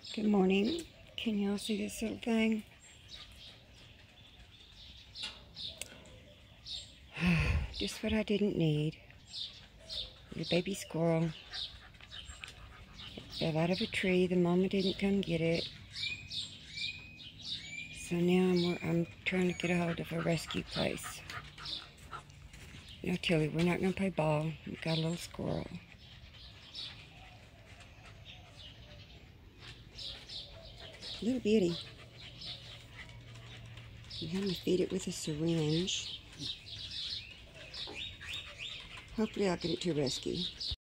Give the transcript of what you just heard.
Good morning. Can y'all see this little thing? Just what I didn't need. The baby squirrel. It fell out of a tree. The mama didn't come get it. So now I'm trying to get a hold of a rescue place. Now Tilly, we're not going to play ball. We've got a little squirrel. Little bitty. I'm going to feed it with a syringe. Hopefully I'll get it to rescue.